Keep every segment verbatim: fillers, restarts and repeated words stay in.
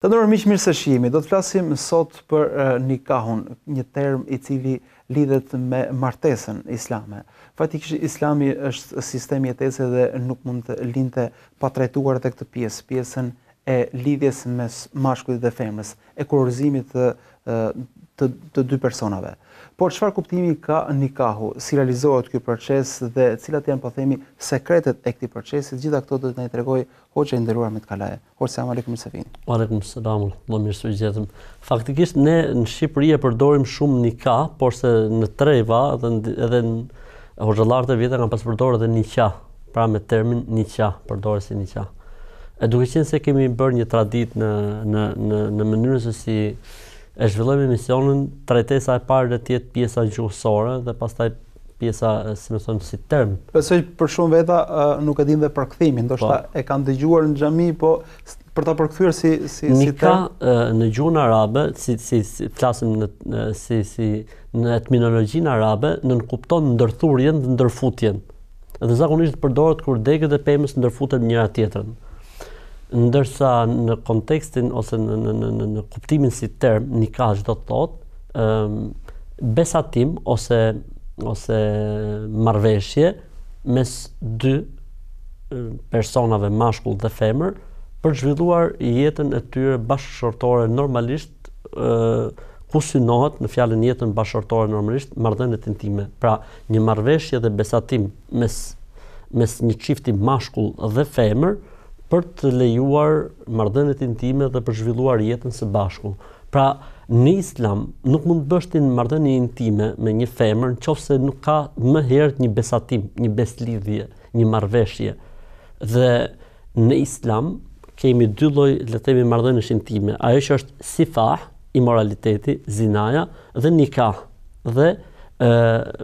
Të nderuar miq, mirë se shihemi. Do të flasim sot për uh, nikahun, një term i cili lidhet me martesën islame. Fatikisht Islami është sistem jetese dhe nuk mund të lindte pa trajtuar edhe këtë pjesë, pjesën e lidhjes mes mashkullit dhe femrës, e kurorëzimit të, të, të dy personave. Por çfarë kuptimi ka nikahu, si realizohet ky proces dhe cilat janë, po themi, sekretet e këtij procesi? Gjitha këto do të na i tregoj hoxha i nderuar Ahmed Kalaja. Hoxha, selam aleikum se vini. Wa aleikum selam, më mirë se gjetëm. Faktikisht ne në Shqipëri e përdorim shumë nikah, por se në treva edhe edhe hoxhallarët e vjetër kanë pas përdorur edhe nikah, pra me termin nikah, përdoret si nikah. E duke qenë se kemi bërë një traditë në në në në mënyrën se si e zhvillojmë emisionin, trajtesa e parë do të jetë pjesa gjuhësore dhe pastaj pjesa, si më thon, si term. Besoj për shumë veta uh, nuk e dinë dhe përkthimin, ndoshta e kanë dëgjuar në xhami, po për ta përkthyer si si Nika, si term. Uh, në gjuhën arabe, si si, si flasim në uh, si si në terminologjinë arabe, nënkupton ndërthurjen dhe ndërfutjen. Dhe zakonisht përdoret kur degët e pemës ndërfuten njëra tjetrën. Ndërsa në kontekstin ose në, në, në, në kuptimin si term, nikah do të thotë um, besatim ose ose marrëveshje mes dy personave, mashkull dhe femër, për zhvilluar jetën e tyre bashkëshortore normalisht, uh, ku synohet në fjalën jetën bashkëshortore normalisht marrëdhëniet intime. Pra, një marrëveshje dhe besatim mes mes një çifti mashkull dhe femër për të lejuar marrëdhëniet intime dhe për zhvilluar jetën së bashku. Pra, në Islam nuk mund të bësh ti marrëdhënie intime me një femër nëse nuk ka më herët një besatim, një beslidhje, një marrëveshje. Dhe në Islam kemi dy lloj, le të themi, marrëdhëniesh intime. Ajo që është sifah, imoraliteti, zinaja, dhe nikah, dhe e,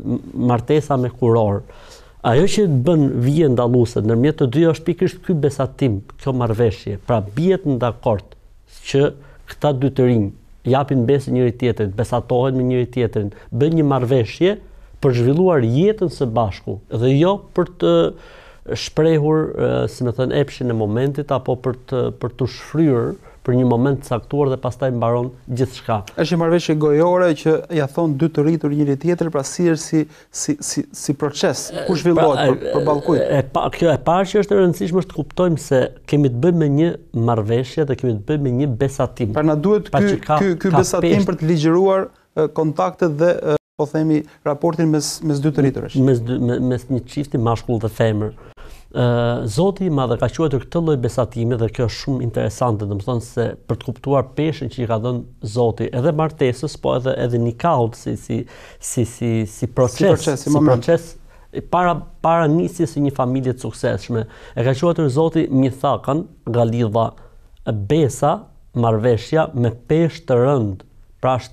martesa me kuror. Ajo që bën vije ndalluese ndërmjet të dy është pikërisht ky besatim, kjo marrëveshje. Pra bihet në dakord që këta dy të rinj japin besë njëri tjetrit, besatohen me njëri tjetrin, bëjnë një marrëveshje për zhvilluar jetën së bashku dhe jo për të shprehur, si më thënë, epshin e momentit apo për të për të shfryrë për një moment caktuar dhe pastaj mbaron gjithçka. Është një marrëveshje gojore që ja thon dy të rritur njëri tjetrit, pra si është si si si si proces, ku zhvillohet pra, për, për ballkujt. E pa, kjo e parë që është e rëndësishme është të kuptojmë se kemi të bëjmë me një marrëveshje dhe kemi të bëjmë me një besatim. Pra na duhet ky ky ky besatim për të ligjëruar kontaktet dhe po themi raportin mes mes dy të rriturësh. Mes mes, mes një çifti mashkull dhe femër. Uh, Zoti i Madh ka quajtur këtë lloj besatimi dhe kjo është shumë interesante, domethënë se për të kuptuar peshën që i ka dhënë Zoti edhe martesës, po edhe edhe nikahut si si si si si proces, si proces, si si proces para para nisjes së një familje të suksesshme. E ka quajtur Zoti mithakan, galidha, besa, marrëveshja me peshë të rënd. Pra është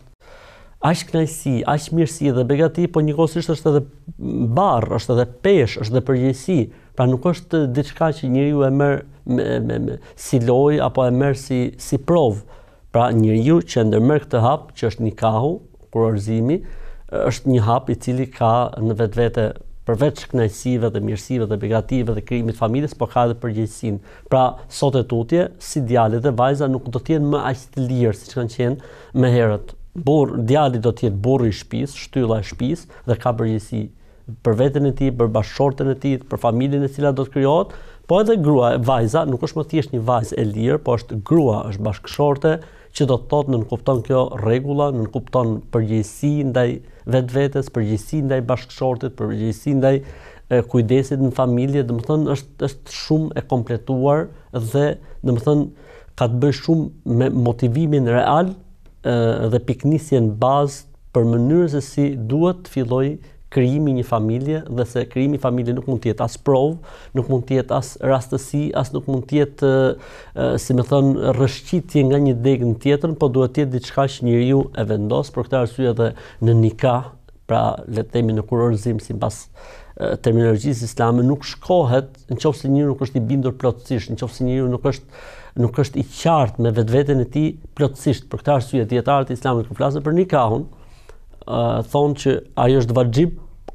aq kënaqësi, aq mirësi dhe begati, po njëkohësisht është edhe barr, është edhe peshë, është edhe përgjegjësi. Pra nuk është diçka që njeriu e merr me, me, me, si lojë apo e merr si si provë. Pra njeriu që ndërmerr këtë hap, që është nikahu, kurorëzimi, është një hap i cili ka në vetvete përveç kënaqësive dhe mirësive dhe begative dhe krijimit familjes, po ka edhe përgjegjësinë. Pra sot e tutje, si djalit dhe vajza nuk do të jenë më aq të lirë siç kanë qenë më herët. Burr, djali do të jetë burri i shtëpisë, shtylla e shtëpisë dhe ka përgjegjësi për veten e tij, për bashkëshorten e tij, për familjen e cila do të krijohet, po edhe grua, vajza nuk është më thjesht një vajzë e lirë, po është grua, është bashkëshorte, që do të thotë nënkupton kjo rregulla, nënkupton përgjegjësi ndaj vetvetes, përgjegjësi ndaj bashkëshortit, përgjegjësi ndaj e, kujdesit në familje, domethënë është është shumë e kompletuar dhe domethënë ka të bëjë shumë me motivimin real e, dhe piknisjen bazë për mënyrën se si duhet të fillojë krijimi një familje dhe se krijimi i familje nuk mund të jetë as provë, nuk mund të jetë as rastësi, as nuk mund të jetë, si më thon, rrëshqitje nga një degë në tjetrën, po duhet të jetë diçka që njeriu e vendos. Për këtë arsye edhe në nikah, pra le të themi në kurorëzim sipas terminologjisë islame, nuk shkohet nëse njeriu nuk është i bindur plotësisht, nëse njeriu nuk është nuk është i qartë me vetveten e tij plotësisht. Për këtë arsye dietarët e islamit kur flasin për nikahun, uh, thonë që ajo është vajxhib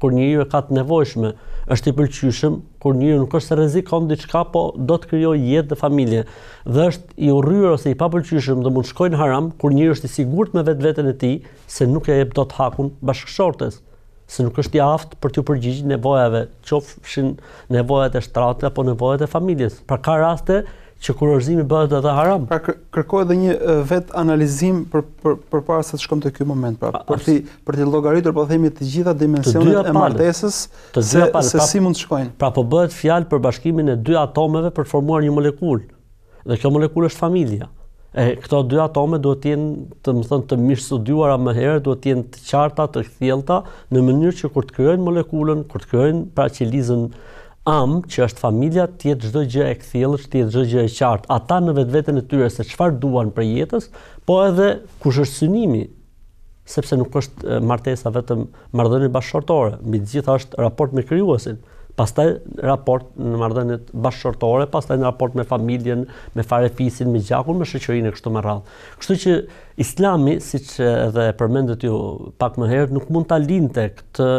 kur njeriu ka të nevojshme, është i pëlqyeshëm, kur njeriu nuk është se rrezikon diçka, po do të krijojë jetë dhe familje. Dhe është i urryer ose i papëlqyeshëm dhe mund të shkojë në haram kur njeriu është i sigurt me vetveten e tij se nuk e jep dot hakun bashkëshortes, se nuk është i aftë për t'u përgjigjë nevojave, qofshin nevojat e shtratit apo nevojat e familjes. Pra ka raste që kurorëzimi bëhet edhe haram. Pra kërkohet edhe një vet analizim për për përpara se të shkojmë te ky moment, pra për ti për të llogaritur po themi të gjitha dimensionet e martesës, se, se pra, si mund të shkojnë. Pra po bëhet fjalë për bashkimin e dy atomeve për të formuar një molekulë. Dhe kjo molekulë është familja. E këto dy atome duhet të jenë, të më thënë, të mirë studiuara më herë, duhet të jenë të qarta, të thjellta, në mënyrë që kur të krijojnë molekulën, kur të krijojnë pra qelizën am, që është familja, të jetë çdo gjë e kthjellës, të jetë çdo gjë e qartë. Ata në vetveten e tyre se çfarë duan për jetës, po edhe kush është synimi, sepse nuk është martesa vetëm marrëdhënie bashkëshortore, mbi të gjitha është raport me krijuesin. Pastaj raport në marrëdhëniet bashkëshortore, pastaj në raport me familjen, me farefisin, me gjakun, me shoqërinë e kështu me radhë. Kështu që Islami, siç edhe përmendët ju pak më herët, nuk mund ta linte këtë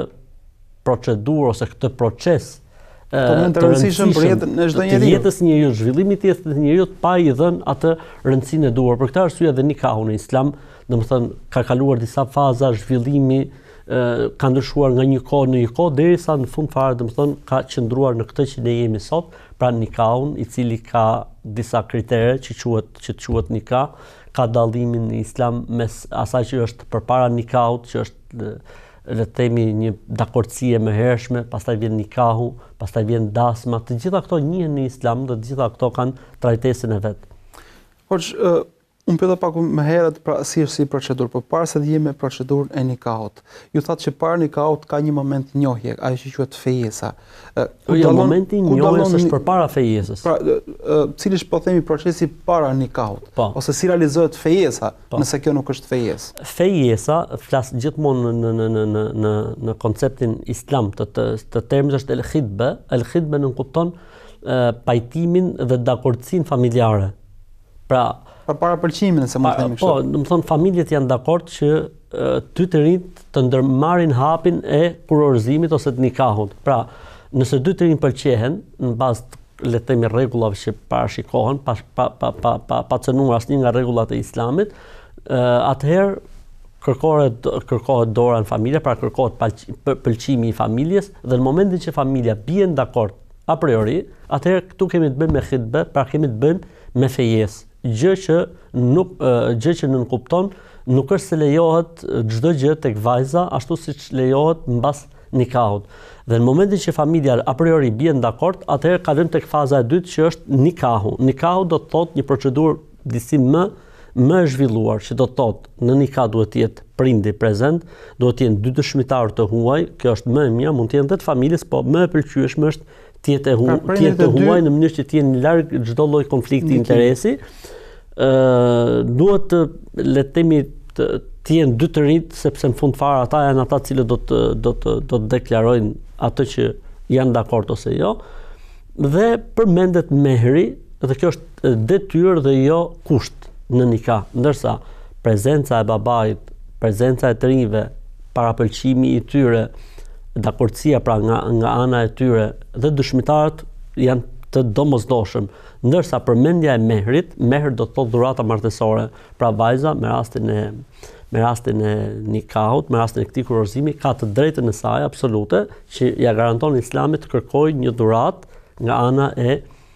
procedurë ose këtë proces të rëndësishëm për jetën e çdo njeriu. Të jetës së njeriu, zhvillimi i jetës së njeriu pa i dhënë atë rëndësinë e duhur. Për këtë arsye edhe nikahu në Islam, domethënë ka kaluar disa faza zhvillimi, ka ndryshuar nga një kohë në një kohë derisa në fund fare domethënë ka qëndruar në këtë që ne jemi sot, pra nikahun, i cili ka disa kritere që quhet që quhet nikah, ka dallimin në Islam mes asaj që është përpara nikahut, që është le të themi një dakordësie më hershme, pastaj vjen nikahu, pastaj vjen dasma, të gjitha këto njihen në Islam dhe të gjitha këto kanë trajtesën e vet. Por uh, unë pyeta pak më herët pra si është si procedurë, por para se të jemi me procedurën e nikahut. Ju thatë që para nikahut ka një moment njohje, ajo që quhet fejesa. Uh, jo, momenti i njohjes është përpara fejesës. Pra, uh, cili është po themi procesi para nikahut, po. Ose si realizohet fejesa, po. Nëse kjo nuk është fejesë. Fejesa flas gjithmonë në në në në në në konceptin islam të të, të termit është el khidbe, el khidbe nuk kupton uh, pajtimin dhe dakordsinë familjare. Pra Pra para pëlqimin se mund të themi kështu. Po, do të thonë familjet janë dakord që ty të rinjt të ndërmarrin hapin e kurorëzimit ose të nikahut. Pra, nëse dy të rinj pëlqehen në bazë le të themi rregullave që parashikohen, pa pa pa pa pa, pa cënuar asnjë nga rregullat e Islamit, atëherë kërkohet kërkohet dora në familje, pra kërkohet pëlqimi i familjes dhe në momentin që familja bien dakord a priori, atëherë këtu kemi të bëjmë me khidbe, pra kemi të bëjmë me fejes. Gjë që nuk gjë që nuk kupton, nuk është se lejohet çdo gjë tek vajza ashtu siç lejohet mbas nikahut. Dhe në momentin që familja a priori bien dakord, atëherë kalojmë tek faza e dytë që është nikahu. Nikahu do të thotë një procedurë disi më më e zhvilluar, që do të thotë në nikah duhet të jetë prindi prezent, duhet të jenë dy dëshmitarë të huaj, kjo është më e mirë, mund të jenë edhe të familjes, po më e pëlqyeshme është të jetë hu, të jetë huaj në mënyrë që të jenë larg çdo lloj konflikti interesi. Ë duhet të le të themi të, të jenë dy të rinjt, sepse në fund fare ata janë ata që do të do të do të deklarojnë atë që janë dakord ose jo. Dhe përmendet mehri, dhe kjo është detyrë dhe jo kusht në nikah, ndërsa prezenca e babait, prezenca e të rinjve, parapëlqimi i tyre, dakordësia pra nga nga ana e tyre dhe dëshmitarët janë të domosdoshëm, ndërsa përmendja e mehrit, mehr do të thotë dhurata martesore, pra vajza me rastin e me rastin e nikahut, me rastin e këtij kurorëzimi ka të drejtën e saj absolute që ja garanton Islami të kërkojë një dhuratë nga ana e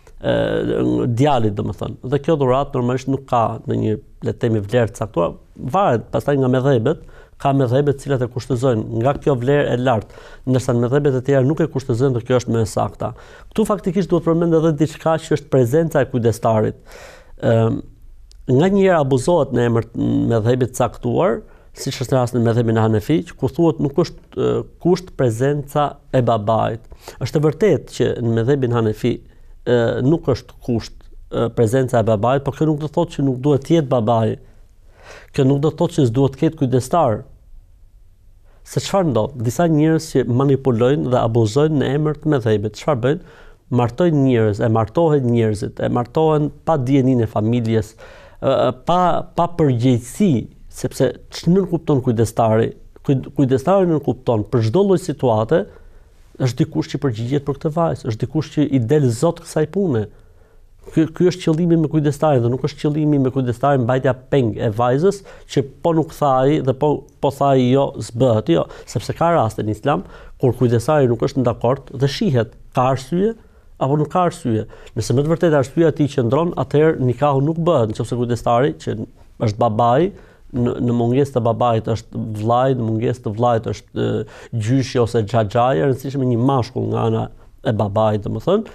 djalit, domethënë. Dhe kjo dhuratë normalisht nuk ka ndonjë le të themi vlerë të caktuar, varet pastaj nga medhebet, ka medhebe të cilat e kushtozojnë nga kjo vlerë e lartë, ndërsa në medhebet e tjera nuk e kushtozojnë dhe kjo është më e sakta. Ktu faktikisht duhet përmend edhe diçka që është prezenca e kujdestarit. Ëm nga njëherë abuzohet në emër të medhebit të caktuar, siç është rasti në medhebin e Hanefi, ku thuhet nuk është kusht prezenca e babait. Është e vërtetë që në medhebin Hanefi nuk është kusht prezenca e babait, por kjo nuk do të thotë që nuk duhet të jetë babai. Kjo nuk do të thotë që s'duhet të ketë kujdestar. Se çfarë ndodh? Disa njerëz që manipulojnë dhe abuzojnë në emër të medhebit, çfarë bëjnë? Martojnë njerëz, e martohen njerëzit, e martohen pa dijeninë e familjes, pa pa përgjegjësi, sepse ç'në kupton kujdestari? kujdestari nuk kupton për çdo lloj situate, është dikush që përgjigjet për këtë vajzë, është dikush që i del zot kësaj pune. Ky ky është qëllimi me kujdestarin dhe nuk është qëllimi me kujdestarin mbajtja peng e vajzës që po nuk thaj dhe po po thaj jo s'bëhet, jo, sepse ka raste në Islam kur kujdestari nuk është në dakord dhe shihet ka arsye apo nuk ka arsye. Nëse më të vërtetë arsyeja ti qëndron, atëherë nikahu nuk bëhet, nëse kujdestari që është babai, në, në mungesë të babait është vllai, në mungesë të vllait është e, gjyshi ose xhaxhaja, e rëndësishme një mashkull nga ana e babait, domethënë,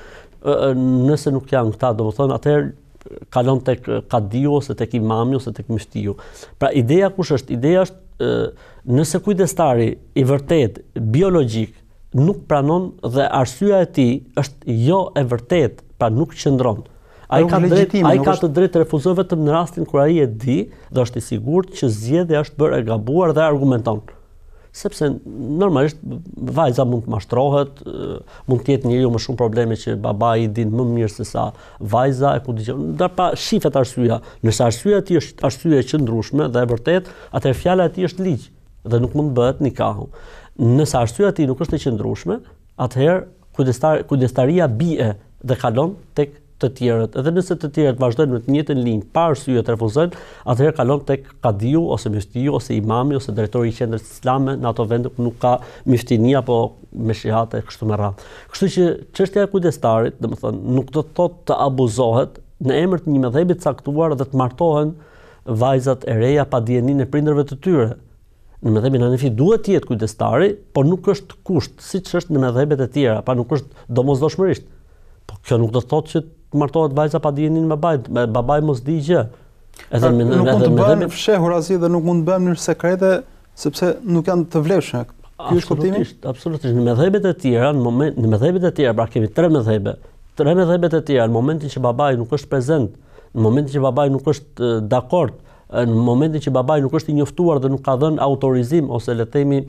nëse nuk janë këta, domethënë, atëherë kalon tek kadiu ose tek imami ose tek muftiu. Pra ideja kush është? Ideja është e, nëse kujdestari i vërtet biologjik nuk pranon dhe arsyeja e tij është jo e vërtet, pra nuk qëndron. Ai ka drejt, ai ka të drejtë të refuzojë vetëm në rastin kur ai e di dhe është i sigurt që zgjedhja është bërë e gabuar dhe argumenton. Sepse normalisht vajza mund të mashtrohet, mund të jetë njeriu me shumë probleme që babai i din më mirë se sa vajza e ku dëgjon. Ndërpa shifet arsyeja. Nëse arsyeja e tij është arsye e qëndrueshme dhe e vërtet, atëherë fjala e tij është ligj dhe nuk mund bëhet nikahu. Nëse arsyeja e tij nuk është e qëndrueshme, atëherë kujdestar kujdestaria bie dhe kalon tek të tjerët. Edhe nëse të tjerët vazhdojnë me të njëjtën linjë pa arsye të refuzojnë, atëherë kalon tek kadiu ose muftiu ose imami ose drejtori i qendrës islame në ato vende ku nuk ka muftini apo meshihate kështu me radhë. Kështu që çështja e kujdestarit, domethënë, nuk do të thotë të abuzohet në emër të një mëdhëbi të caktuar dhe të martohen vajzat e reja pa dijenin e prindërve të tyre. Në mëdhëbin Hanefi duhet të jetë kujdestari, por nuk është kusht, siç është në mëdhëbet e tjera, pa nuk është domosdoshmërisht. Po kjo nuk do të thotë që martohet vajza pa dijenin e babait, babai mos di gjë. Edhe me nuk mund të bëhen fshehur asgjë dhe nuk mund të bëhen në sekrete sepse nuk janë të vlefshme. Ky është kuptimi? Absolutisht. Në mëdhëbet e tjera, në moment në mëdhëbet e tjera, pra kemi tre mëdhëbe. Tre mëdhëbet e tjera, në momentin që babai nuk është prezent, në momentin që babai nuk është dakord, në momentin që babai nuk është i njoftuar dhe nuk ka dhënë autorizim ose le të themi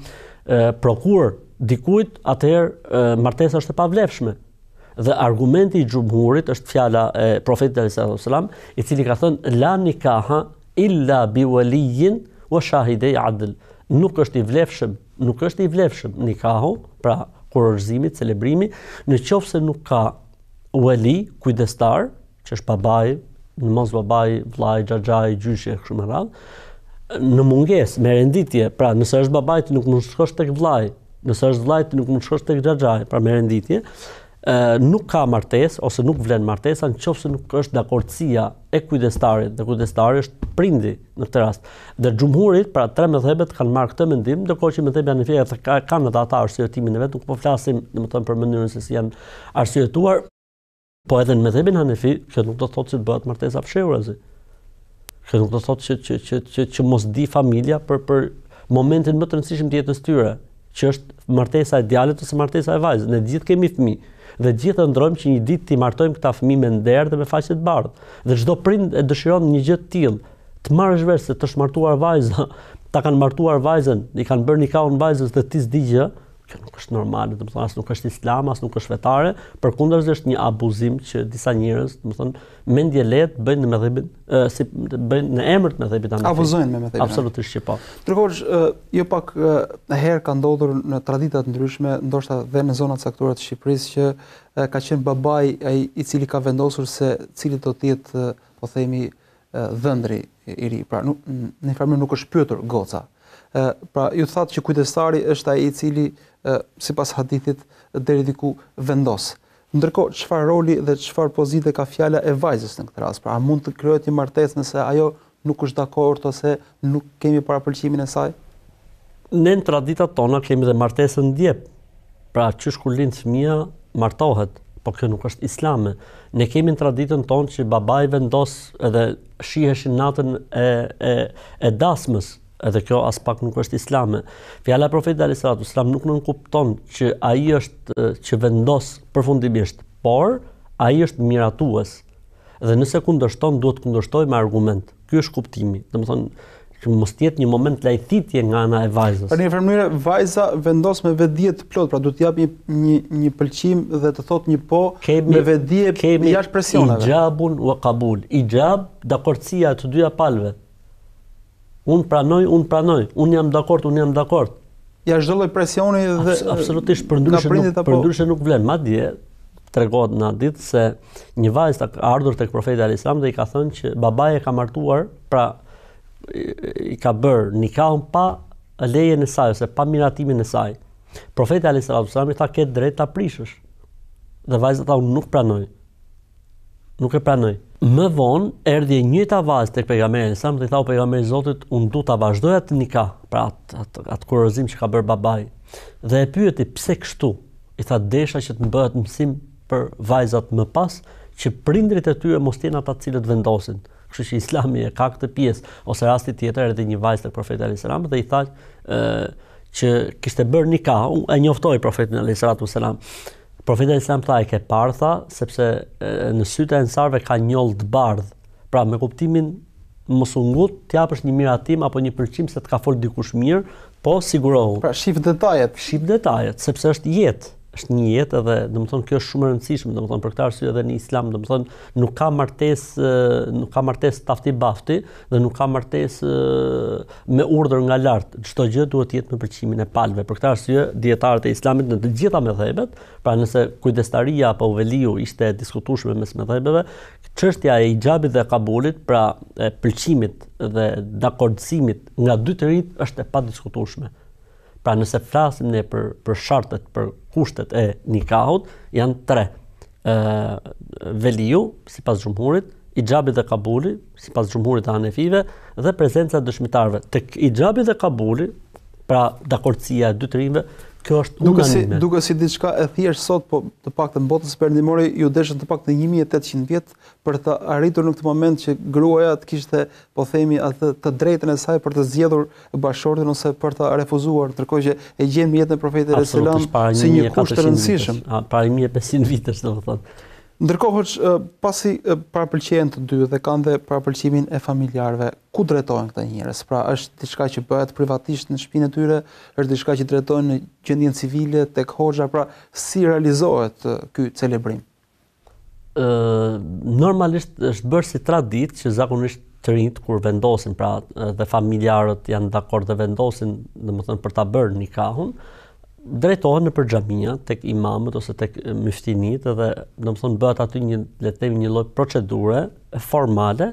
prokur dikujt, atëherë martesa është e pavlefshme. Dhe argumenti i xhumhurit është fjala e profetit sallallahu alajhi wasallam, i cili ka thënë la nikaha illa bi waliyin wa shahidai adl. Nuk është i vlefshëm, nuk është i vlefshëm nikahu, pra kurorëzimi, celebrimi, në qoftë se nuk ka wali, kujdestar, që është babai, në mos babai, vllai, xhaxhai, gjyshi kështu me radhë, në mungesë me renditje, pra nëse është babai ti nuk mund të shkosh tek vllai, nëse është vllai ti nuk mund të shkosh tek xhaxhai, pra me renditje. Uh, nuk ka martesë ose nuk vlen martesa nëse nuk është dakordësia e kujdestarit dhe kujdestari është prindi në këtë rast. Dhe xhumhurit, pra tre mëdhëbet kanë marrë këtë mendim, ndërkohë që mëdhëbi Hanefi ka kanë edhe ata arsyetimin e vet, nuk po flasim domethënë për mënyrën se si janë arsyetuar, po edhe në mëdhëbin Hanefi kjo nuk do të thotë se të bëhet martesa fshehurazi. Kjo nuk do të thotë që që që që, që mos di familja për për momentin më të rëndësishëm të jetës tyre, që është martesa e djalit ose martesa e vajzës. Ne gjithë kemi fëmijë. Dhe gjithë ndrojmë që një ditë ti martojmë këta fëmijë me nder dhe me faqe të bardhë. Dhe çdo prind e dëshiron një gjë të tillë, të marrësh vesh se të është martuar vajza, ta kanë martuar vajzën, i kanë bërë nikahun vajzës dhe ti s'di gjë, kjo nuk është normale, domethënë as nuk është islam, as nuk është fetare, përkundërse është një abuzim që disa njerëz, domethënë mendje lehtë bëjnë në mëdhëbin, si bëjnë në emër të mëdhëbit Hanefi. Abuzojnë me mëdhëbin. Absolutisht që po. Ndërkohë, jo pak herë ka ndodhur në tradita të ndryshme, ndoshta edhe në zonat caktuara të Shqipërisë që ka qenë babai ai i cili ka vendosur se cili do të jetë, po themi, dhëndri i ri. Pra nuk në farë nuk është pyetur goca. Pra ju thatë që kujdestari është ai i cili sipas hadithit deri diku vendos. Ndërkohë, çfarë roli dhe çfarë pozite ka fjala e vajzës në këtë rast? Pra a mund të krijohet një martesë nëse ajo nuk është dakord ose nuk kemi parapëlqimin e saj? Ne në traditat tona kemi dhe martesën ndjep. Pra qysh kur lind fëmia martohet, po kjo nuk është islame. Ne kemi në traditën tonë që babai vendos edhe shiheshin natën e e, e dasmës. Edhe kjo as pak nuk është islame. Fjala e profetit alayhis salam nuk nuk kupton që ai është që vendos përfundimisht, por ai është miratues. Dhe nëse kundërshton, duhet të kundërshtojë me argument. Ky është kuptimi. Domethënë që mos jetë një moment lajthitje nga ana e vajzës. Për një mënyrë vajza vendos me vetdije të plot, pra duhet të japë një një, një pëlqim dhe të thotë një po kemi, me vetdije jashtë presioneve. Ijabun wa qabul. Ijab, dakordësia e të dyja palëve. Unë pranoj, unë pranoj, unë jam dakord, unë jam dakord. Ja çdo lloj presioni dhe absolutisht për ndryshe nuk, për ndryshe nuk vlen. Madje tregohet në hadith se një vajzë ka ardhur tek profeti alayhis salam dhe i ka thënë që babai e ka martuar, pra i ka bërë nikahun pa lejen e saj ose pa miratimin e saj. Profeti alayhis salam i tha ke drejt ta prishësh. Dhe vajza tha unë nuk pranoj. Nuk e pranoj. Më vonë erdhi e njëjta vajzë tek pejgamberi alayhis salam dhe i tha pejgamberi i Zotit unë du ta vazhdoj atë nikah, pra atë atë, atë kurozim që ka bërë babai. Dhe e pyeti pse kështu? I tha desha që të më bëhet mësim për vajzat më pas që prindrit e tyre mos jenë ata të cilët vendosin. Kështu që Islami e ka këtë pjesë. Ose rasti tjetër erdhi një vajzë tek profeti alayhis salam dhe i tha ë që kishte bërë nikah, e njoftoi profetin alayhis salam. Profeti alayhis salam tha e ke parë tha sepse e, në sytë e ensarve ka njollë të bardh. Pra me kuptimin mos u ngut të japësh një miratim apo një pëlqim se të ka fol dikush mirë, po sigurohu. Pra shif detajet, shif detajet sepse është jetë. Është një jetë edhe domethënë kjo është shumë e rëndësishme, domethënë për këtë arsye edhe në Islam domethënë nuk ka martesë nuk ka martesë tafti bafti dhe nuk ka martesë me urdhër nga lart. Çdo gjë duhet të jetë me pëlqimin e palëve. Për këtë arsye dietarët e Islamit në të gjitha mëdhëbet, pra nëse kujdestaria apo veliu ishte e diskutueshme mes mëdhëbeve, çështja e ixhabit dhe kabulit, pra e pëlqimit dhe dakordësimit nga dy të rinjt është e padiskutueshme. Pra nëse flasim ne për për shartet, për kushtet e nikahut, janë tre. Ë veliu sipas xhumhurit, ixhabi dhe kabuli sipas xhumhurit të hanefive dhe prezenca e dëshmitarëve. Tek ixhabi dhe kabuli, pra dakordësia e dy të rinjve, kjo është unanime. Duke si, si diçka e thjesht sot, po të paktën botës perëndimore ju deshën të paktën një mijë e tetëqind vjet për të arritur në këtë moment që gruaja të kishte, po themi, atë të drejtën e saj për të zgjedhur bashortin ose për të refuzuar, ndërkohë që e gjen jetën e profetit alayhis salam si një kusht të rëndësishëm. Para një mijë e pesëqind vitesh, domethënë. Ndërkohë pasi parapëlqejnë të dy dhe kanë dhe parapëlqimin e familjarëve, ku drejtohen këta njerëz? Pra është diçka që bëhet privatisht në shtëpinë e tyre, është diçka që drejtohen në gjendjen civile tek hoxha, pra si realizohet ky celebrim? Ë normalisht është bërë si traditë që zakonisht të rinjt kur vendosin, pra dhe familjarët janë dakord dhe vendosin, domethënë për ta bërë nikahun, drejtohen nëpër xhamia tek imamit ose tek myftinit dhe domethënë bëhet aty një le të themi një lloj procedure formale,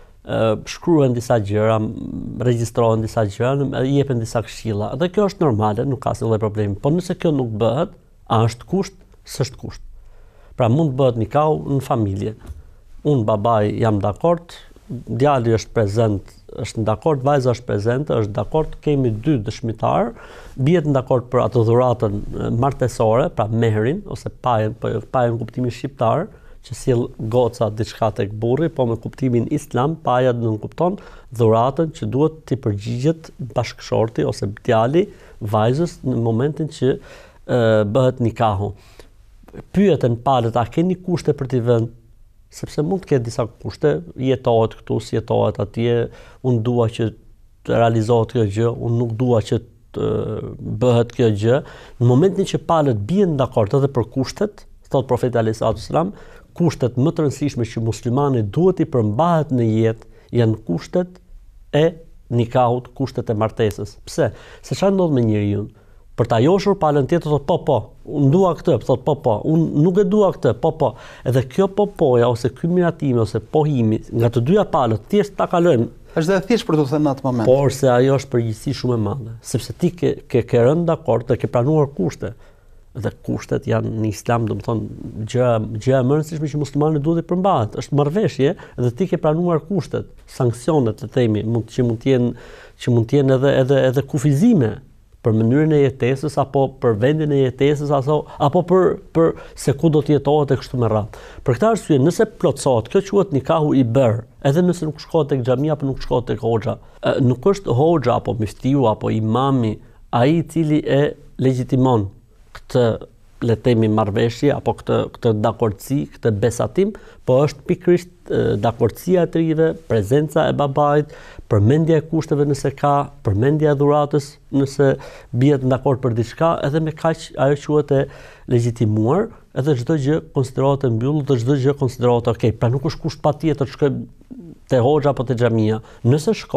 shkruhen disa gjëra, regjistrohen disa gjëra, jepen disa këshilla. Dhe kjo është normale, nuk ka asnjë lloj problemi. Po nëse kjo nuk bëhet, a është kusht? S'është kusht. Pra mund të bëhet nikahu në familje. Unë babai jam dakord, djali është prezent, është dakord, vajza është prezente, është dakord, kemi dy dëshmitar, bihet në dakord për atë dhuratën martesore, pra mehrin ose pajën, po pajën në kuptimin shqiptar, që sjell goca diçka tek burri, po me kuptimin islam, paja do të kupton dhuratën që duhet t'i përgjigjet bashkëshorti ose djali vajzës në momentin që e, bëhet nikahu. Pyeten palët, a keni kushte për t'i vënë? Sepse mund të ketë disa kushte, jetohet këtu, si jetohet atje, unë dua që të realizohet kjo gjë, unë nuk dua që të bëhet kjo gjë. Në momentin që palët bien dakord edhe për kushtet, thot profeti alayhis salam, kushtet më të rëndësishme që muslimani duhet i përmbahet në jetë janë kushtet e nikahut, kushtet e martesës. Pse? Se çfarë ndodh me njeriu? Për ta joshur palën tjetër thot po po, unë dua këtë, thot po po, unë nuk e dua këtë, po po. Edhe kjo po poja ose ky miratimi ose pohimi nga të dyja palët thjesht ta kalojmë. Është dhe thjesht për të thënë në atë moment. Por se ajo është përgjegjësi shumë e madhe, sepse ti ke ke, ke rënë dakord dhe ke pranuar kushte. Dhe kushtet janë në Islam, domethënë gjëja gjëja më e rëndësishme që muslimani duhet të përmbahet, është marrëveshje dhe ti ke pranuar kushtet, sanksionet, le të themi, mund që mund të jenë që mund të jenë edhe edhe edhe kufizime për mënyrën e jetesës apo për vendin e jetesës apo apo për për se ku do të jetohet e kështu me radhë. Për këtë arsye, nëse plotësohet, kjo quhet nikahu i bër, edhe nëse nuk shkohet tek xhamia apo nuk shkohet tek hoxha. Nuk është hoxha apo miftiu apo imami ai i cili e legjitimon këtë le të themi marrëveshje apo këtë këtë dakordsi, këtë besatim, po është pikërisht dakordsia e trive, prezenca e babait, përmendja e kushteve nëse ka, përmendja e dhuratës nëse bihet dakord për diçka, edhe me kaq ajo quhet e legjitimuar, edhe çdo gjë konsiderohet e mbyllur dhe çdo gjë konsiderohet okay. Pra nuk është kusht patjetër të shkojmë te hoxha apo te xhamia. Nëse shkohet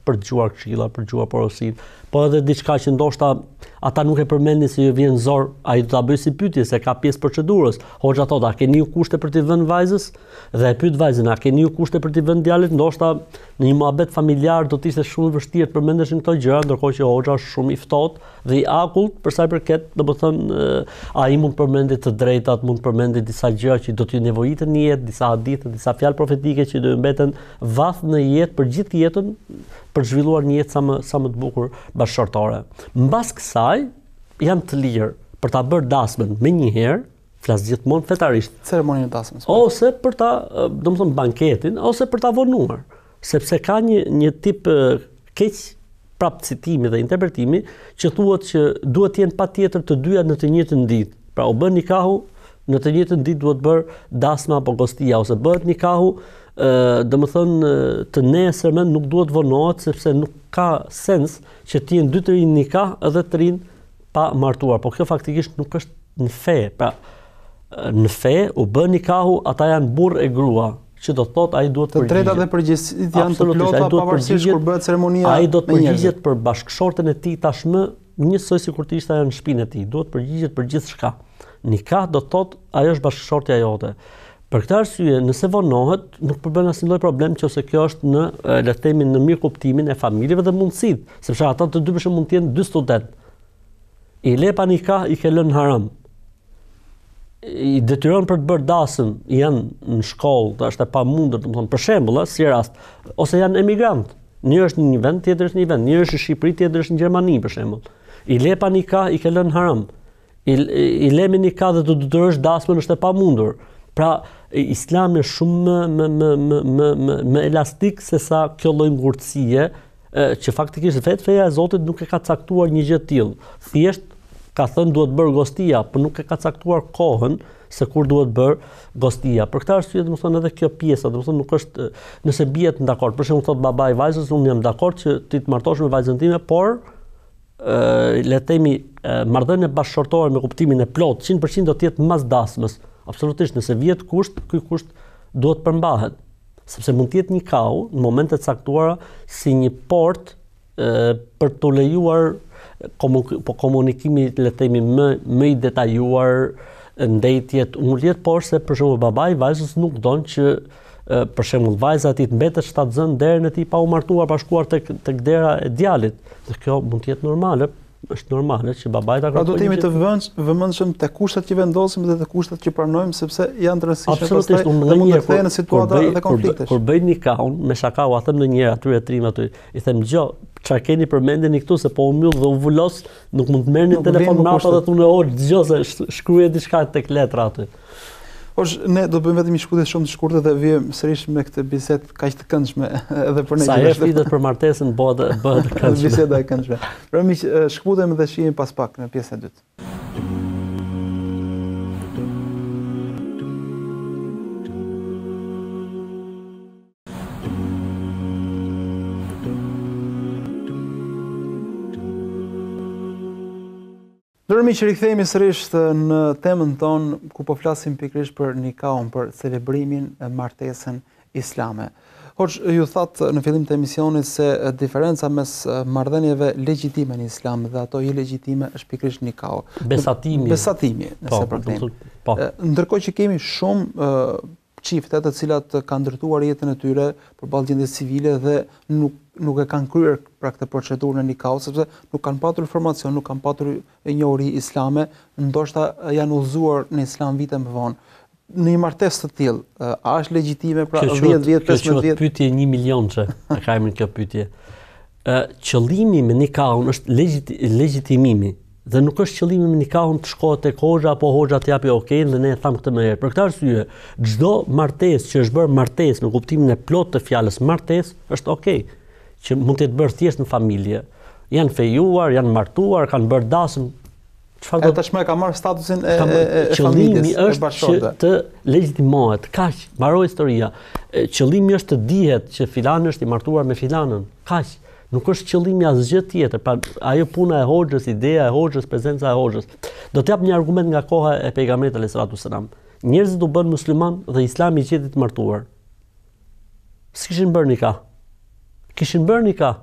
për dëgjuar këshilla, për dëgjuar porosinë, po edhe diçka që ndoshta ata nuk e përmendin se ju vjen zor, ai do ta bëj si pyetje se ka pjesë procedurës. Hoxha thotë, a keni ju kushte për t'i vënë vajzës? Dhe e pyet vajzën, a keni ju kushte për t'i vënë djalit? Ndoshta në një muhabet familjar do të ishte shumë e vështirë të përmendeshin këto gjëra, ndërkohë që hoxha është shumë i ftohtë dhe i akullt për sa i përket, domethënë ai mund të përmendë të drejtat, mund të përmendë disa gjëra që do t'ju nevojiten në jetë, disa hadithe, disa fjalë profetike që do mbeten vath në jetë për gjithë jetën, për të zhvilluar një jetë sa më sa më të bukur bashkëshortore. Mbas kësaj janë të lirë për ta bërë dasmën me një herë, flas gjithmonë fetarisht, ceremoninë e dasmës, ose për ta, domethënë banketin, ose për ta vonuar, sepse ka një një tip keq prap citimi dhe interpretimi që thuhet që duhet të jenë patjetër të dyja në të njëjtën ditë. Pra u bën nikahu, në të njëjtën ditë duhet bërë dasma apo gostia, ose bëhet nikahu ë domethënë të nesërmen nuk duhet vonohet sepse nuk ka sens që të jenë dy të rinë nikah edhe të rinë pa martuar, po kjo faktikisht nuk është në fe. Pra në fe u bën nikahu, ata janë burr e grua, që do të thotë ai duhet të përgjigjet. Të drejtat dhe përgjegjësitë janë të plota pavarësisht kur bëhet ceremonia. Ai do të përgjigjet për bashkëshorten e tij tashmë njësoj sikur të ishte ajo në shtëpinë e tij, duhet përgjigjet për gjithçka. Nikah do të thotë ajo është bashkëshortja jote. Për këtë arsye, nëse vonohet, nuk përbën asnjë lloj problem nëse kjo është në le të themi në mirë kuptimin e familjeve dhe mundësitë, sepse ata të dy përshëm mund të jenë dy studentë. I le pa nikah i ke lënë haram. I detyron për të bërë dasëm, janë në shkollë, është e pamundur, domethënë për shembull, si rast, ose janë emigrant. Njëri është në një vend, tjetri është në një vend, njëri është në Shqipëri, tjetri është në Gjermani për shembull. I le pa nikah i ke lënë haram. I, i le me nikah dhe të detyrosh dasmën është e pamundur. Pra Islami është shumë më më më më më më elastik se sa kjo lloj ngurtësie, që faktikisht vetë feja e Zotit nuk e ka caktuar një gjë të tillë. Thjesht ka thënë duhet bërë gostia, por nuk e ka caktuar kohën se kur duhet bërë gostia. Për këtë arsye, domethënë edhe kjo pjesa, domethënë nuk është nëse bihet në dakord. Për shembull thot babai i vajzës, unë jam dakord që ti të martohesh me vajzën time, por ë le të themi marrëdhënie bashkëshortore me kuptimin e plot, njëqind përqind do të jetë mbas dasmës. Absolutisht, nëse vjet kusht, ky kusht duhet përmbahet, sepse mund të jetë nikahu në momente të caktuara si një port e, për të lejuar po komunikimi le të themi më më i detajuar, ndëjtjet, ulljet, por se për shembull babai i vajzës nuk don që e, për shembull vajza e tij të mbetet shtatzën derën e tij pa u martuar, pa shkuar tek tek dera e djalit. Dhe kjo mund të jetë normale. Është normale që babai ta kërkojë. Pra do të jemi të vëmendshëm te kushtet që vendosim dhe te kushtet që pranojmë, sepse janë të rëndësishme pastaj dhe mund të kthehen në situata dhe konflikte. Kur bëj nikahun me shakau, a them ndonjëherë atyre trim aty, i them gjë, çfarë keni përmendeni këtu se po u mbyll dhe u vulos, nuk mund të merrni telefon mbrapa dhe thonë o dëgjoj se shkruaj diçka tek letra aty. Posh, ne do bëjmë vetëm një shkputje shumë të shkurtër dhe vijmë sërish me këtë bisedë kaq të këndshme edhe për ne. Sa herë flitet për martesën bëhet bëhet e këndshme. Biseda e këndshme. Pra miq, shkputemi dhe shihemi pas pak në pjesën e dytë. Ndërmi që rikthehemi sërish në temën tonë ku po flasim pikërisht për nikahun, për celebrimin e martesën islame. Hoxh, ju thatë në fillim të emisionit se diferenca mes marrëdhënieve legjitime në islam dhe ato ilegjitime është pikërisht nikahu. Besatimi. Besatimi, nëse përkthejmë. Ndërkohë që kemi shumë çifte të cilat kanë ndërtuar jetën e tyre përballë gjendjes civile dhe nuk nuk e kanë kryer pra këtë procedurën e nikahut sepse nuk kanë patur informacion, nuk kanë patur njohuri islame, ndoshta janë udhëzuar në islam vite më vonë. Në një martesë të tillë, a është legjitime pra dhjetë vjet, pesëmbëdhjetë vjet? Kjo pyetje një milionçe, e ka emrin kjo pyetje. Ë qëllimi me nikahun është legjitimimi. Dhe nuk është qëllimi me nikahun të shkohet tek hoxha apo hoxha të japi okein dhe ne e tham këtë më herë. Për këtë arsye, çdo martesë që është bërë martesë në kuptimin e plot të fjalës martesë është okay, që mund të jetë bërë thjesht në familje. Janë fejuar, janë martuar, kanë bërë dasëm. Çfarë do tashmë ka marrë statusin e, e, e familjes, e është që të legjitimohet. Kaq, mbaroi historia. Qëllimi është të dihet që filani është i martuar me filanën. Kaq. Nuk është qëllimi asgjë tjetër. Pra ajo puna e hoxhës, ideja e hoxhës, prezenca e hoxhës. Do të jap një argument nga koha e pejgamberit alayhis salatu wasalam. Njerëzit u bën musliman dhe Islami i qeti të martuar. S'kishin bërë nikah. Kishin bërë nikah,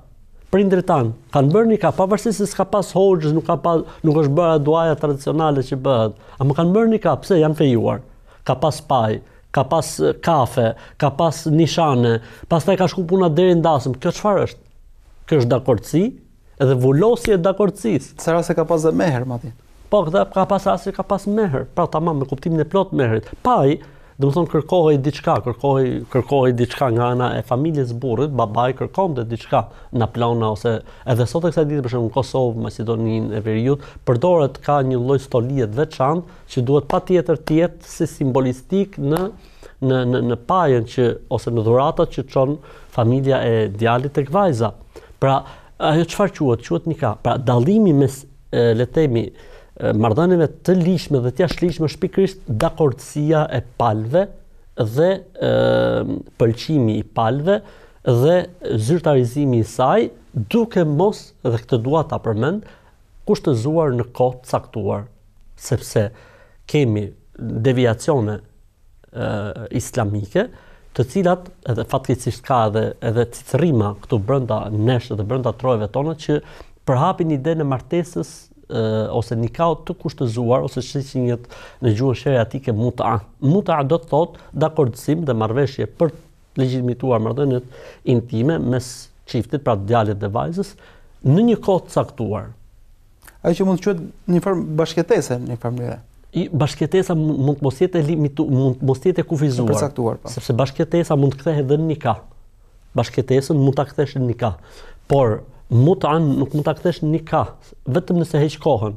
prindrit tanë kanë bërë nikah, pavarësisht se s'ka pas hoxhës, nuk ka pas, nuk është bërë duaja tradicionale që bëhet, ama kanë bërë nikah, pse janë fejuar. Ka pas paj, ka pas kafe, ka pas nishane, pastaj ka shku puna deri ndasëm. Kjo çfarë është? Kjo është dakordsi edhe vullosje e dakordësisë. Sa rase ka pas dhe meher, Mati? Po, këta ka pas rase ka pas meher, pra tamam me kuptimin e plot meherit. Paj, do të thonë kërkohej diçka, kërkohej kërkohej diçka nga ana e familjes burrit, babai kërkonte diçka në plana ose edhe sot e kësaj ditë për shembull në Kosovë, Maqedoninë e Veriut, përdoret ka një lloj stolie të veçantë që duhet patjetër të jetë si simbolistik në në në në pajën që ose në dhuratat që çon familja e djalit tek vajza. Pra, ajo çfarë quhet? Quhet nikah. Pra, dallimi mes le të themi marrëdhënieve të lishme dhe të jashtëligjshme është pikërisht dakordësia e palëve dhe e, pëlqimi i palëve dhe zyrtarizimi i saj, duke mos, dhe këtë dua ta përmend, kushtëzuar në kohë të caktuar, sepse kemi deviacione e, islamike, të cilat edhe fatkeqësisht ka edhe edhe cicërrima këtu brenda nesh dhe brenda trojeve tona që përhapin idenë e martesës Uh, ose nikah të kushtëzuar ose shiqinjet në gjuhën sheriatike muta. Muta do të thotë dakordësim dhe marrëveshje për të legitimituar marrëdhëniet intime mes çiftit, pra djalit dhe vajzës, në një kohë të caktuar. Ajo që mund të quhet një formë bashkëtese në një farë mënyrë. I bashkëtesa mund mos jetë limitu, mund mos jetë kufizuar. Përcaktuar, po. Sepse bashkëtesa mund të kthehet edhe në nikah. Bashkëtesën mund ta kthesh në nikah. Por mutan nuk mund ta kthesh në nikah, vetëm nëse heq kohën.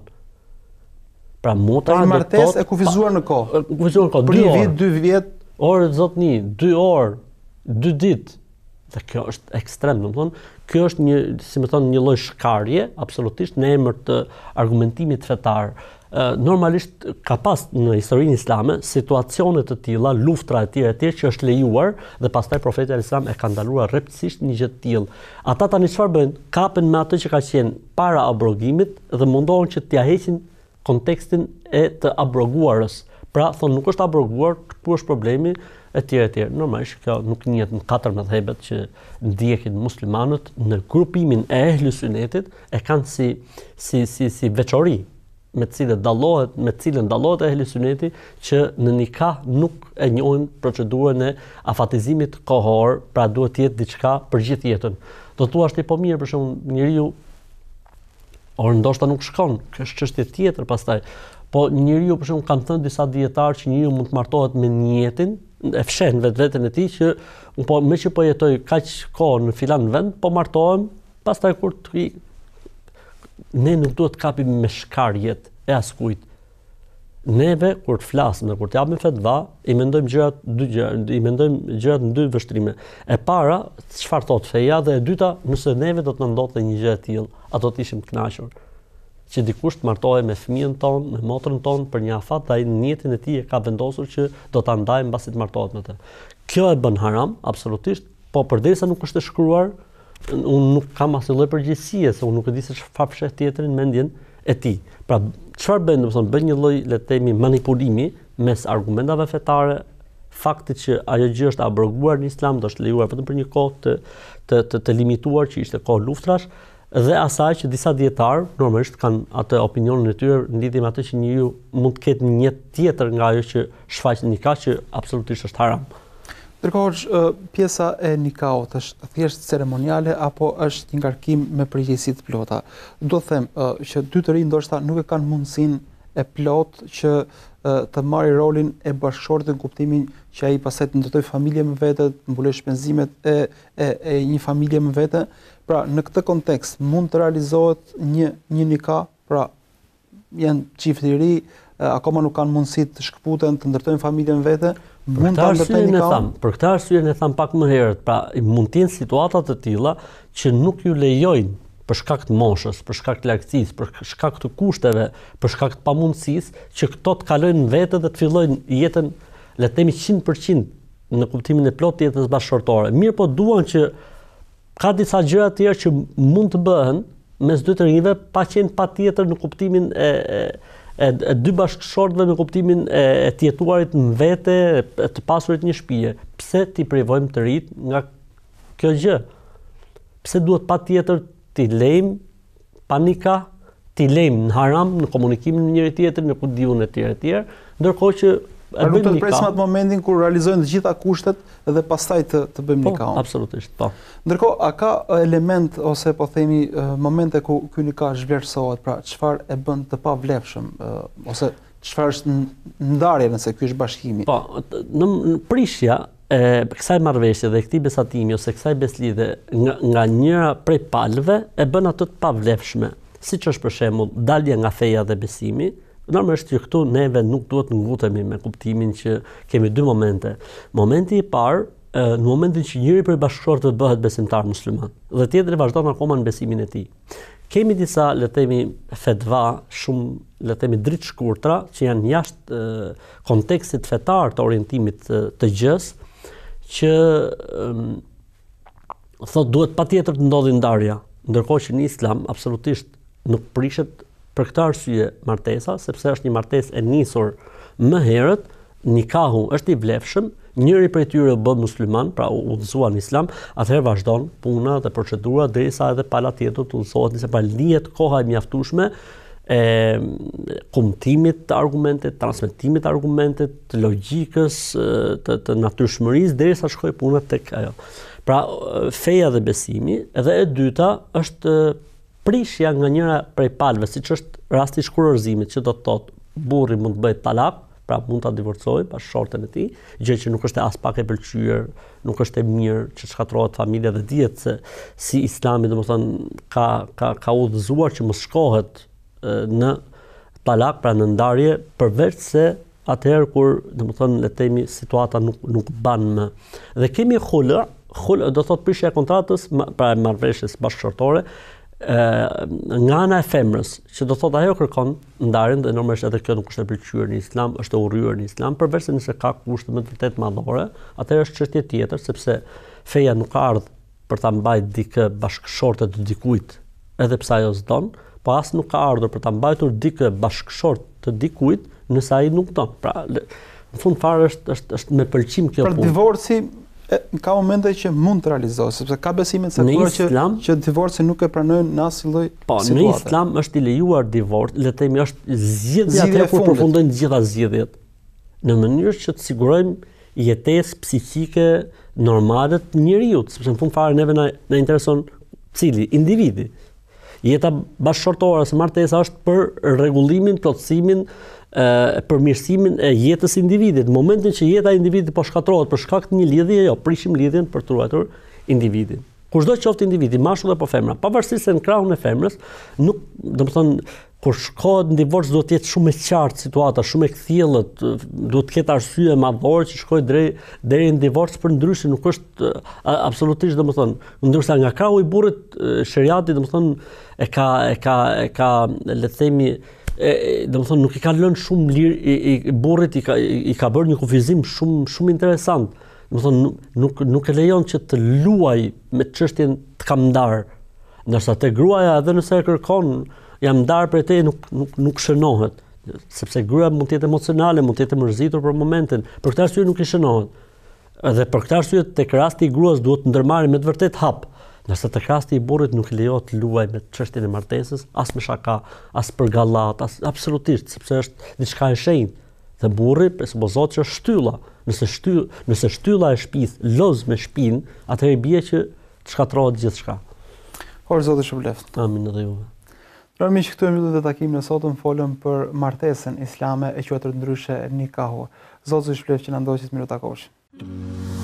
Pra muta është martesë e kufizuar në kohë. Kufizuar në kohë. Për një vit, dy vjet, orë zotni, dy orë, dy ditë. Dhe kjo është ekstrem, domethënë, kjo është një, si më thon, një lloj shkarje, absolutisht në emër të argumentimit fetar. Uh, normalisht ka pas në historinë islame situacione të tilla, luftra e tjera e tjera që është lejuar dhe pastaj profeti alayhis salam e ka ndaluar rreptësisht një gjë të tillë. Ata tani çfarë bëjnë? Kapen me atë që ka qenë para abrogimit dhe mundohen që t'ia heqin kontekstin e të abroguarës. Pra thonë nuk është abroguar, ku është problemi e tjera e tjera. Normalisht kjo nuk njihet në katër mëdhëbet që ndjekin muslimanët në grupimin e ehlus sunetit e kanë si si si si veçori me të cilën dallohet, me të cilën dallohet ehli suneti që në nikah nuk e njohin procedurën e afatizimit kohor, pra duhet të jetë diçka për gjithë jetën. Do thuash ti po mirë për shembull njeriu or ndoshta nuk shkon, kjo është çështje tjetër pastaj. Po njeriu për shembull kanë thënë disa dietar që njeriu mund të martohet me niyetin, e fshen vetveten e tij që un po me që po jetoj kaq kohë në filan vend, po martohem, pastaj kur të ne nuk duhet të kapim me shkarjet e askujt. Neve kur të flasim dhe kur të japim fatva, i mendojmë gjërat dy gjëra, i mendojmë gjërat në dy vështrime. E para, çfarë thot feja, dhe e dyta, nëse neve do të na ndodhte një gjë e tillë, ato të ishim të kënaqur. Që dikush të martohej me fëmijën ton, me motrën ton për një afat, dhe ai në niyetin e tij e ka vendosur që do ta ndajë mbasi të martohet me të. Kjo e bën haram, absolutisht, po përderisa nuk është e shkruar, unë nuk kam asnjë lloj përgjegjësie, se unë nuk e di se çfarë fshet tjetrin mendjen e tij. Pra, çfarë bën, do të thonë, bën një lloj, le të themi, manipulimi mes argumentave fetare, faktit që ajo gjë është abroguar në Islam, do është lejuar vetëm për një kohë të të të, të limituar që ishte kohë luftrash, dhe asaj që disa dietar normalisht kanë atë opinionin e tyre në lidhje me atë që njeriu mund të ketë një jetë tjetër nga ajo që shfaq në nikah, që absolutisht është haram. Ndërkohë, pjesa e nikahut është thjesht ceremoniale apo është një ngarkim me përgjegjësi të plota? Do të them që dy të rinj ndoshta nuk e kanë mundësinë e plot që të marrë rolin e bashkëshortit në kuptimin që ai pastaj të ndërtoj familje me vete, të mbuloj shpenzimet e, e, e një familje me vete. Pra, në këtë kontekst mund të realizohet një një nikah, pra janë çift i ri, akoma nuk kanë mundësi të shkputen, të ndërtojnë familjen vete. Për këtë arsye ne tham, për këtë arsye ne tham pak më herët, pra mund të jenë situata të tilla që nuk ju lejojnë për shkak të moshës, për shkak të largësisë, për shkak të kushteve, për shkak të pamundësisë që këto të kalojnë vetë dhe të fillojnë jetën, le të themi njëqind përqind në kuptimin e plotë të jetës bashkëshortore. Mirë, po duan që ka disa gjëra të tjera që mund të bëhen mes dy të rinjve pa qenë patjetër në kuptimin e, e e, e dy bashkëshortëve në kuptimin e, e të jetuarit në vete, e të pasurit një shtëpie. Pse ti privojmë të rit nga kjo gjë? Pse duhet patjetër t'i lejmë pa nikah, t'i lejmë në haram, në komunikimin me njëri tjetrin, në kudiun e tjerë e tjerë, ndërkohë që e bëjmë nikah. Presim atë momentin kur realizojnë të gjitha kushtet dhe pastaj të të bëjmë po, nikahun. Absolutisht, po. Ndërkohë, a ka element ose po themi momente ku ky nikah zhvlerësohet, pra çfarë e bën të pavlefshëm ose çfarë është ndarja nëse ky është bashkimi? Po, në, në prishja e kësaj marrëveshje dhe këtij besatimi ose kësaj beslidhe nga, nga njëra prej palëve e bën atë të pavlefshme. Siç është për shembull dalja nga feja dhe besimi. Normalisht që këtu neve nuk duhet të ngutemi me kuptimin që kemi dy momente. Momenti i parë, në momentin që njëri prej bashkëshortëve bëhet besimtar musliman dhe tjetri vazhdon akoma në besimin e tij. Kemi disa, le të themi, fetva, shumë, le të themi, dritë shkurtra që janë jashtë kontekstit fetar të orientimit të, të gjës, që um, thot duhet patjetër të ndodhi ndarja, ndërkohë që në Islam absolutisht nuk prishet për këtë arsye martesa, sepse është një martesë e nisur më herët, nikahu është i vlefshëm, njëri prej tyre bë musliman, pra u udhëzuar në Islam, atëherë vazhdon puna dhe procedura derisa edhe pala tjetër të udhëzohet, nëse pra lihet koha e mjaftueshme e kumtimit të argumentet, transmetimit të argumentet, të logjikës, të, të natyrshmërisë derisa shkojë puna tek ajo. Pra feja dhe besimi, edhe e dyta është prishja nga njëra prej palëve, siç është rasti i shkurorzimit, që do të thotë burri mund të bëjë talak, pra mund ta divorcojë pas shortën e tij, gjë që nuk është as pak e pëlqyer, nuk është e mirë që shkatërrohet familja dhe dihet se si Islami domethënë ka ka ka udhëzuar që mos shkohet në talak, pra në ndarje, përveç se atëherë kur domethënë le të themi situata nuk nuk ban më. Dhe kemi khul, khul do thotë prishja e kontratës, pra marrëveshjes bashkëshortore, nga ana e femrës, që do thotë ajo kërkon ndarjen dhe normalisht edhe kjo nuk është e pëlqyer në Islam, është e urryer në Islam, përveç se nëse ka kushte më të vërtet madhore, atëherë është çështje tjetër, sepse feja nuk ka ardhur për ta mbajtur dikë bashkëshorte të dikujt, edhe pse ajo s'don, po as nuk ka ardhur për ta mbajtur dikë bashkëshort të dikujt, nëse ai nuk don. Pra, në fund fare është është është me pëlqim kjo punë. Për divorci ka momente që mund të realizohet, sepse ka besime të caktuara që që divorci nuk e pranojnë në asnjë lloj situate. Po, në Islam është i lejuar divorci, le të themi është zgjedhja atë kur përfundojnë të gjitha zgjedhjet, në mënyrë që të sigurojmë jetesë psiqike normale të njeriu, sepse në fund fare neve na, na intereson cili individi. Jeta bashkëshortore ose martesa është për rregullimin, plotësimin, e përmirësimin e jetës së individit. Në momentin që jeta e individit po shkatërrohet për shkak të një lidhje, jo, prishim lidhjen për të ruajtur individin. Kushdo qoftë individi, mashkull apo femra, pavarësisht se në krahun e femrës, nuk, domethënë, kur shkohet në divorc duhet të jetë shumë e qartë situata, shumë e kthjellët, duhet të ketë arsye madhore që shkojë deri deri në divorc, për ndryshe nuk është absolutisht, domethënë, ndërsa nga krahu i burrit sheriati, domethënë, e ka e ka e ka le të themi domethënë nuk i ka lënë shumë lirë i, i burrit, i ka i ka bërë një kufizim shumë shumë interesant. Domethënë nuk nuk e lejon që të luaj me çështjen të kam ndar. Ndërsa te gruaja edhe nëse e kërkon jam ndar për te nuk nuk nuk shënohet, sepse gruaja mund të jetë emocionale, mund të jetë mërzitur për momentin. Për këtë arsye nuk i shënohet. Edhe për këtë arsye tek rasti i gruas duhet të ndërmarrë me të vërtet hap. Ndërsa tek rasti i burrit nuk lejohet të luaj me çështjen e martesës, as me shaka, as për gallat, as absolutisht, sepse është diçka e shenjtë. Dhe burri presupozohet që është shtylla. Nëse shty, nëse shtylla e shtëpisë loz me shtëpinë, atëherë bie që të shkatërrohet gjithçka. Por Zoti shpëleft. Amin edhe juve. Pra miq, këtu e mbyllim të takimin e sotëm, folëm për martesën islame e quajtur ndryshe nikahu. Zoti ju shpëleft që na ndoqët minuta kohësh.